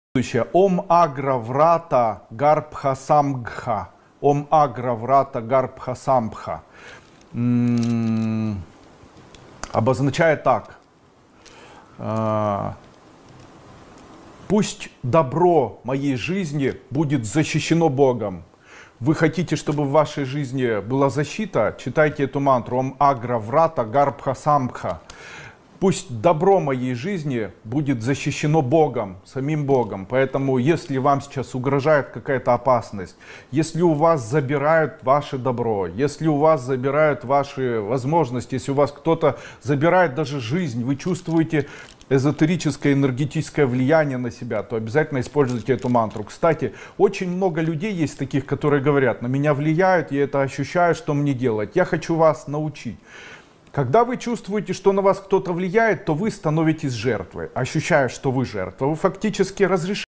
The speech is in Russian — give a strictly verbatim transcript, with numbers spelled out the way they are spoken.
Следующее. Ом агра врата гарбхасамгха. Ом агра врата гарбхасамбха. Обозначает так. Пусть добро моей жизни будет защищено Богом. Вы хотите, чтобы в вашей жизни была защита? Читайте эту мантру. Ом агра врата гарбхасамбха. Пусть добро моей жизни будет защищено Богом, самим Богом. Поэтому, если вам сейчас угрожает какая-то опасность, если у вас забирают ваше добро, если у вас забирают ваши возможности, если у вас кто-то забирает даже жизнь, вы чувствуете эзотерическое, энергетическое влияние на себя, то обязательно используйте эту мантру. Кстати, очень много людей есть таких, которые говорят: на меня влияют, я это ощущаю, что мне делать. Я хочу вас научить. Когда вы чувствуете, что на вас кто-то влияет, то вы становитесь жертвой. Ощущая, что вы жертва, вы фактически разрешаете